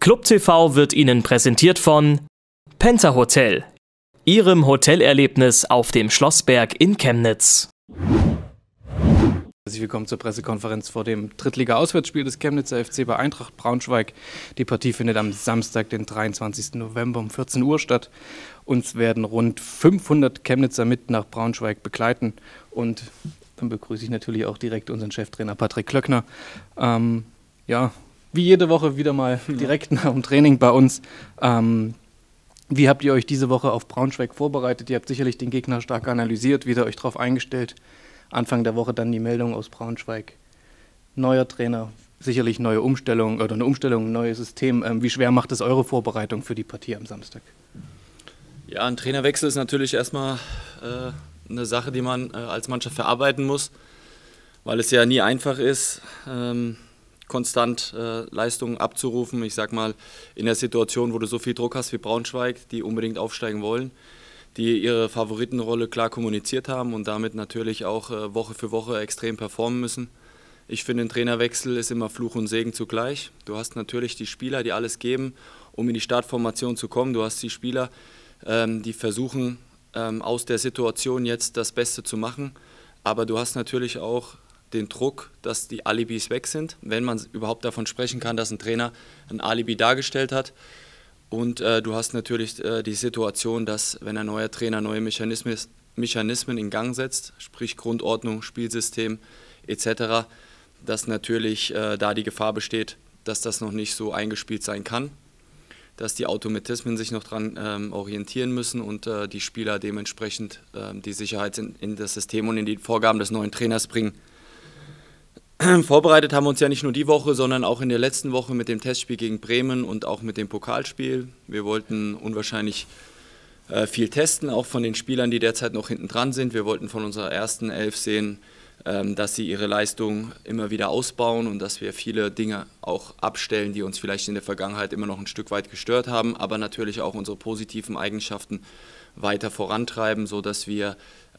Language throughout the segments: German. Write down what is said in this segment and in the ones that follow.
Club TV wird Ihnen präsentiert von Penta Hotel, Ihrem Hotelerlebnis auf dem Schlossberg in Chemnitz. Herzlich willkommen zur Pressekonferenz vor dem Drittliga-Auswärtsspiel des Chemnitzer FC bei Eintracht Braunschweig. Die Partie findet am Samstag, den 23. November um 14 Uhr statt. Uns werden rund 500 Chemnitzer mit nach Braunschweig begleiten. Und dann begrüße ich natürlich auch direkt unseren Cheftrainer Patrick Klöckner. Wie jede Woche wieder mal direkt nach dem Training bei uns. Wie habt ihr euch diese Woche auf Braunschweig vorbereitet? Ihr habt sicherlich den Gegner stark analysiert, wieder euch darauf eingestellt. Anfang der Woche dann die Meldung aus Braunschweig. Neuer Trainer, sicherlich neue Umstellung oder eine Umstellung, ein neues System. Wie schwer macht es eure Vorbereitung für die Partie am Samstag? Ja, ein Trainerwechsel ist natürlich erstmal eine Sache, die man als Mannschaft verarbeiten muss, weil es ja nie einfach ist, konstant Leistungen abzurufen. Ich sag mal, in der Situation, wo du so viel Druck hast wie Braunschweig, die unbedingt aufsteigen wollen, die ihre Favoritenrolle klar kommuniziert haben und damit natürlich auch Woche für Woche extrem performen müssen. Ich finde, ein Trainerwechsel ist immer Fluch und Segen zugleich. Du hast natürlich die Spieler, die alles geben, um in die Startformation zu kommen. Du hast die Spieler, die versuchen, aus der Situation jetzt das Beste zu machen. Aber du hast natürlich auch den Druck, dass die Alibis weg sind, wenn man überhaupt davon sprechen kann, dass ein Trainer ein Alibi dargestellt hat. Und du hast natürlich die Situation, dass, wenn ein neuer Trainer neue Mechanismen in Gang setzt, sprich Grundordnung, Spielsystem etc., dass natürlich da die Gefahr besteht, dass das noch nicht so eingespielt sein kann, dass die Automatismen sich noch daran orientieren müssen und die Spieler dementsprechend die Sicherheit in das System und in die Vorgaben des neuen Trainers bringen. Vorbereitet haben wir uns ja nicht nur die Woche, sondern auch in der letzten Woche mit dem Testspiel gegen Bremen und auch mit dem Pokalspiel. Wir wollten unwahrscheinlich viel testen, auch von den Spielern, die derzeit noch hinten dran sind. Wir wollten von unserer ersten Elf sehen, dass sie ihre Leistung immer wieder ausbauen und dass wir viele Dinge auch abstellen, die uns vielleicht in der Vergangenheit immer noch ein Stück weit gestört haben, aber natürlich auch unsere positiven Eigenschaften weiter vorantreiben, sodass wir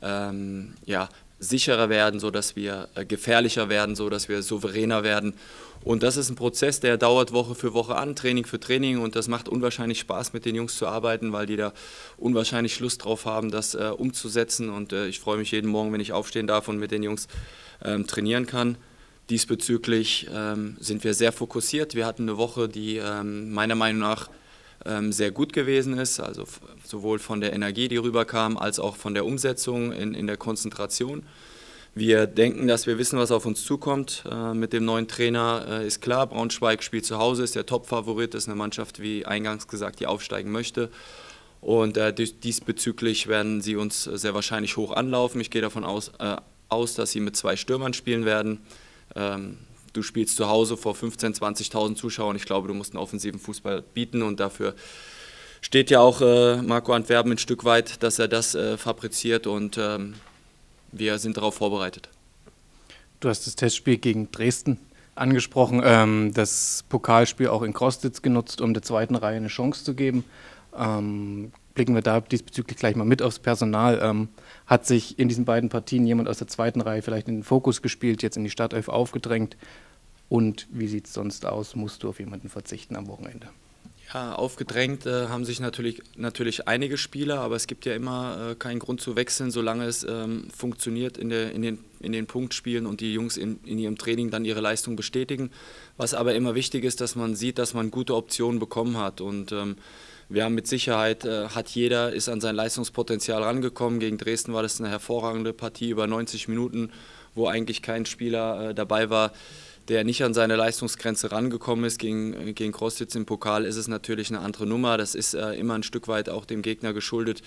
sicherer werden, sodass wir gefährlicher werden, sodass wir souveräner werden. Und das ist ein Prozess, der dauert Woche für Woche an, Training für Training, und das macht unwahrscheinlich Spaß, mit den Jungs zu arbeiten, weil die da unwahrscheinlich Lust drauf haben, das umzusetzen. Und ich freue mich jeden Morgen, wenn ich aufstehen darf und mit den Jungs trainieren kann. Diesbezüglich sind wir sehr fokussiert. Wir hatten eine Woche, die meiner Meinung nach sehr gut gewesen ist, also sowohl von der Energie, die rüberkam, als auch von der Umsetzung in der Konzentration. Wir denken, dass wir wissen, was auf uns zukommt. Mit dem neuen Trainer ist klar, Braunschweig spielt zu Hause, ist der Top-Favorit, ist eine Mannschaft, wie eingangs gesagt, die aufsteigen möchte. Und diesbezüglich werden sie uns sehr wahrscheinlich hoch anlaufen. Ich gehe davon aus, dass sie mit 2 Stürmern spielen werden. Du spielst zu Hause vor 15.000, 20.000 Zuschauern. Ich glaube, du musst einen offensiven Fußball bieten und dafür steht ja auch Marco Antwerpen ein Stück weit, dass er das fabriziert, und wir sind darauf vorbereitet. Du hast das Testspiel gegen Dresden angesprochen, das Pokalspiel auch in Crostitz genutzt, um der zweiten Reihe eine Chance zu geben. Blicken wir da diesbezüglich gleich mal mit aufs Personal. Hat sich in diesen beiden Partien jemand aus der zweiten Reihe vielleicht in den Fokus gespielt, jetzt in die Startelf aufgedrängt? Und wie sieht es sonst aus? Musst du auf jemanden verzichten am Wochenende? Ja, aufgedrängt haben sich natürlich einige Spieler, aber es gibt ja immer keinen Grund zu wechseln, solange es funktioniert in den Punktspielen und die Jungs in ihrem Training dann ihre Leistung bestätigen. Was aber immer wichtig ist, dass man sieht, dass man gute Optionen bekommen hat. Und wir haben mit Sicherheit, ist an sein Leistungspotenzial rangekommen. Gegen Dresden war das eine hervorragende Partie über 90 Minuten, wo eigentlich kein Spieler dabei war, der nicht an seine Leistungsgrenze rangekommen ist. Gegen Crostitz im Pokal ist es natürlich eine andere Nummer. Das ist immer ein Stück weit auch dem Gegner geschuldet,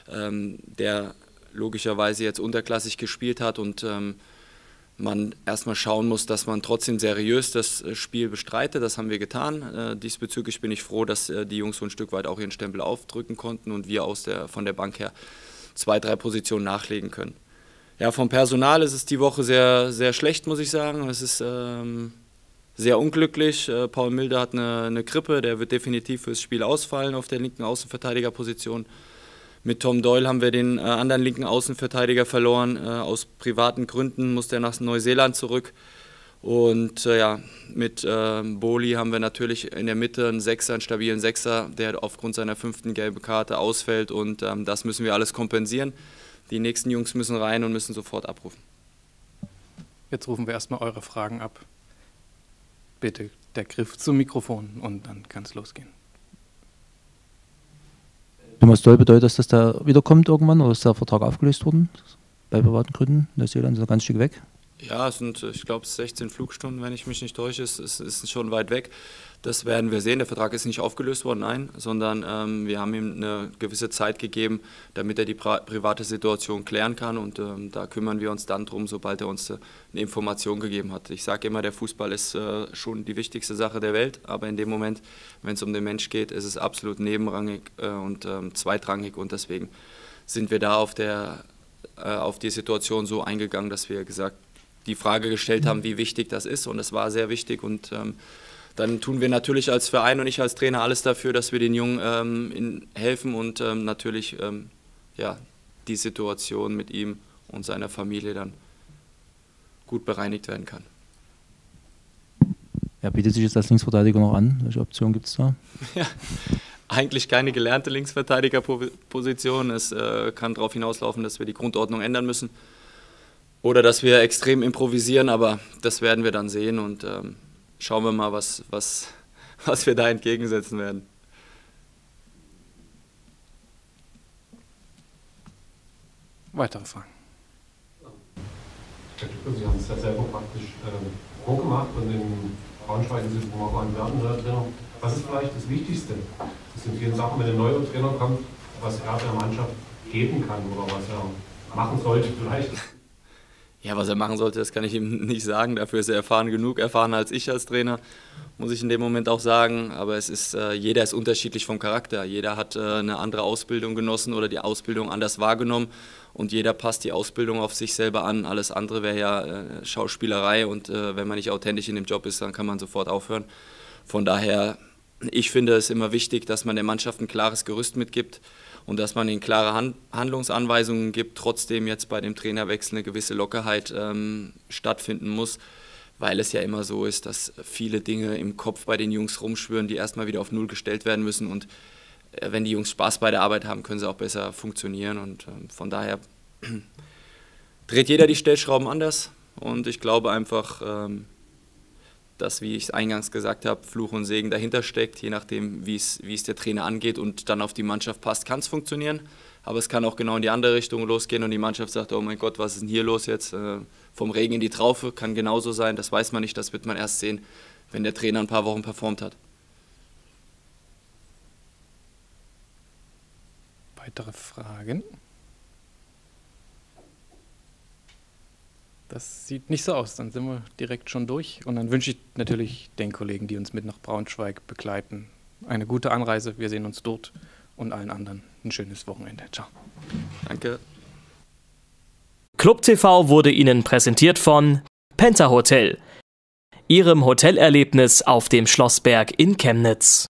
der logischerweise jetzt unterklassig gespielt hat und man erstmal schauen muss, dass man trotzdem seriös das Spiel bestreitet. Das haben wir getan. Diesbezüglich bin ich froh, dass die Jungs so ein Stück weit auch ihren Stempel aufdrücken konnten und wir von der Bank her 2, 3 Positionen nachlegen können. Ja, vom Personal ist es die Woche sehr, sehr schlecht, muss ich sagen. Es ist sehr unglücklich. Paul Milde hat eine Grippe, der wird definitiv fürs Spiel ausfallen auf der linken Außenverteidigerposition. Mit Tom Doyle haben wir den anderen linken Außenverteidiger verloren. Aus privaten Gründen musste er nach Neuseeland zurück. Und ja, mit Boli haben wir natürlich in der Mitte einen Sechser, einen stabilen Sechser, der aufgrund seiner 5. gelben Karte ausfällt. Und das müssen wir alles kompensieren. Die nächsten Jungs müssen rein und müssen sofort abrufen. Jetzt rufen wir erstmal eure Fragen ab. Bitte der Griff zum Mikrofon und dann kann es losgehen. Thomas Doll bedeutet, dass das da wiederkommt irgendwann oder ist der Vertrag aufgelöst worden? Bei privaten Gründen? Neuseeland ist ein ganz Stück weg. Ja, es sind, ich glaube, 16 Flugstunden, wenn ich mich nicht täusche. Es ist schon weit weg. Das werden wir sehen. Der Vertrag ist nicht aufgelöst worden, nein, sondern wir haben ihm eine gewisse Zeit gegeben, damit er die private Situation klären kann. Und da kümmern wir uns dann drum, sobald er uns eine Information gegeben hat. Ich sage immer, der Fußball ist schon die wichtigste Sache der Welt, aber in dem Moment, wenn es um den Mensch geht, ist es absolut nebenrangig und zweitrangig. Und deswegen sind wir da auf die Situation so eingegangen, dass wir die Frage gestellt haben, wie wichtig das ist, und es war sehr wichtig, und dann tun wir natürlich als Verein und ich als Trainer alles dafür, dass wir den Jungen helfen und natürlich ja, die Situation mit ihm und seiner Familie dann gut bereinigt werden kann. Ja, bietet sich jetzt als Linksverteidiger noch an? Welche Option gibt es da? Ja, eigentlich keine gelernte Linksverteidigerposition. Es kann darauf hinauslaufen, dass wir die Grundordnung ändern müssen. Oder dass wir extrem improvisieren, aber das werden wir dann sehen und schauen wir mal, was wir da entgegensetzen werden. Weitere Fragen? Herr Tücker, Sie haben es ja selber praktisch vorgemacht und in Braunschweig sind wir auch ein werdender Trainer. Was ist vielleicht das Wichtigste? Das sind viele Sachen, wenn ein neuer Trainer kommt, was er der Mannschaft geben kann oder was er machen sollte vielleicht. Ja, was er machen sollte, das kann ich ihm nicht sagen. Dafür ist er erfahren genug, erfahrener als ich als Trainer, muss ich in dem Moment auch sagen. Aber jeder ist unterschiedlich vom Charakter. Jeder hat eine andere Ausbildung genossen oder die Ausbildung anders wahrgenommen. Und jeder passt die Ausbildung auf sich selber an. Alles andere wäre ja Schauspielerei. Und wenn man nicht authentisch in dem Job ist, dann kann man sofort aufhören. Von daher, ich finde es immer wichtig, dass man der Mannschaft ein klares Gerüst mitgibt. Und dass man ihnen klare Handlungsanweisungen gibt, trotzdem jetzt bei dem Trainerwechsel eine gewisse Lockerheit stattfinden muss, weil es ja immer so ist, dass viele Dinge im Kopf bei den Jungs rumschwirren, die erstmal wieder auf Null gestellt werden müssen. Und wenn die Jungs Spaß bei der Arbeit haben, können sie auch besser funktionieren. Und von daher dreht jeder die Stellschrauben anders. Und ich glaube einfach, dass, wie ich es eingangs gesagt habe, Fluch und Segen dahinter steckt. Je nachdem, wie es der Trainer angeht und dann auf die Mannschaft passt, kann es funktionieren. Aber es kann auch genau in die andere Richtung losgehen und die Mannschaft sagt, oh mein Gott, was ist denn hier los jetzt? Vom Regen in die Traufe, kann genauso sein. Das weiß man nicht, das wird man erst sehen, wenn der Trainer ein paar Wochen performt hat. Weitere Fragen? Das sieht nicht so aus, dann sind wir direkt schon durch. Und dann wünsche ich natürlich den Kollegen, die uns mit nach Braunschweig begleiten, eine gute Anreise. Wir sehen uns dort und allen anderen ein schönes Wochenende. Ciao. Danke. Club TV wurde Ihnen präsentiert von Penta Hotel, Ihrem Hotelerlebnis auf dem Schlossberg in Chemnitz.